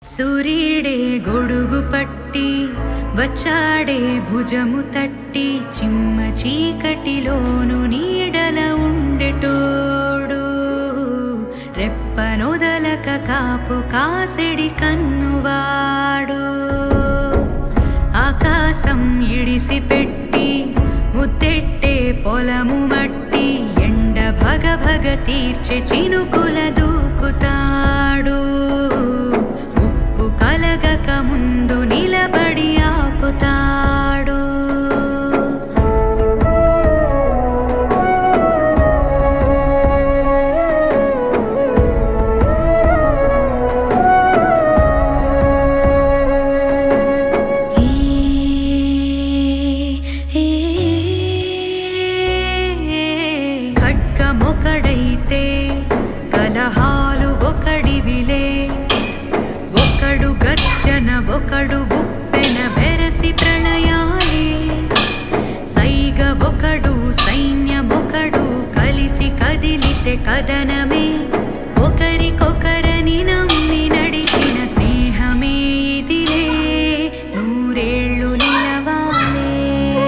సూర్యుడే గొడుగు పట్టి వచ్చాడే భుజము తట్టి చిమ్మ చీకటిలోను నీడల ఉండెటోడు రెప్పనొదలక కాపు కాసెడి కన్నువాడు ఆకాశం ఇడిసి పెట్టి ముద్దెట్టే పొలము మట్టి ఎండ భగ భగ తీర్చే చినుకుల దూకుతాడు ఉప్పు కలగక ముందు నిలబడి ఆపుతాడు ఖడ్గమొకడైతే కలహాలు ఒకడివిలే ఒకడు గర్జన ఒకడు గుప్పెన బెరసి ప్రళయాలే సైగ ఒకడు సైన్యమొకడు కలిసి కదిలితే కదనమే